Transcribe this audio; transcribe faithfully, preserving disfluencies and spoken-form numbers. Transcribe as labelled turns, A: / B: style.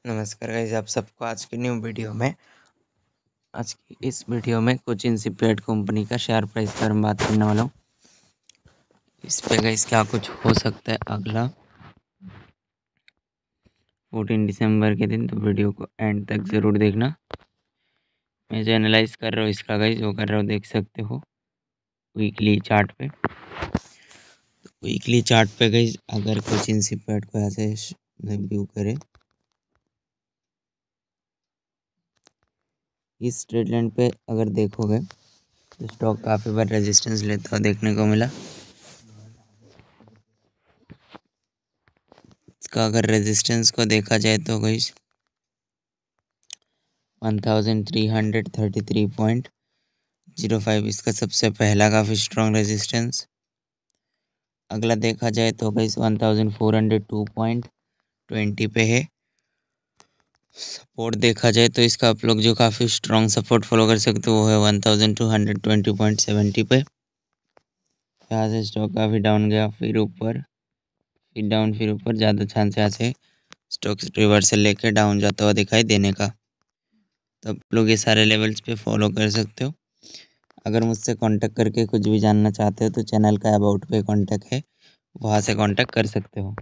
A: नमस्कार गाइस, आप सबको आज की न्यू वीडियो में आज की इस वीडियो में कोचिन शिपयार्ड कंपनी का शेयर प्राइस पर हम बात करने वाला हूँ। इस पे गाइस क्या कुछ हो सकता है अगला चौदह दिसंबर के दिन, तो वीडियो को एंड तक ज़रूर देखना। मैं जो एनालाइज कर रहा हूँ इसका गाइस वो कर रहा हूँ, देख सकते हो वीकली चार्ट पे। तो वीकली चार्ट पे गाइस अगर कोचिन शिपयार्ड को ऐसे व्यू करे, इस ट्रेड लाइन पे अगर देखोगे तो स्टॉक काफ़ी बार रेजिस्टेंस लेता हुआ देखने को मिला। इसका अगर रेजिस्टेंस को देखा जाए तो guys one thousand three hundred thirty three point zero five इसका सबसे पहला काफ़ी स्ट्रॉन्ग रेजिस्टेंस। अगला देखा जाए तो guys one thousand four hundred two point twenty पे है। सपोर्ट देखा जाए तो इसका आप लोग जो काफ़ी स्ट्रॉन्ग सपोर्ट फॉलो कर सकते हो वो है one thousand two hundred twenty point seventy पे। यहाँ से स्टॉक काफ़ी डाउन गया, फिर ऊपर, फिर डाउन, फिर ऊपर। ज़्यादा चांस यहाँ से स्टॉक रिवर्सल लेके डाउन जाता हुआ दिखाई देने का। तो आप लोग ये सारे लेवल्स पे फॉलो कर सकते हो। अगर मुझसे कांटेक्ट करके कुछ भी जानना चाहते हो तो चैनल का अबाउट पे कांटेक्ट है, वहाँ से कांटेक्ट कर सकते हो।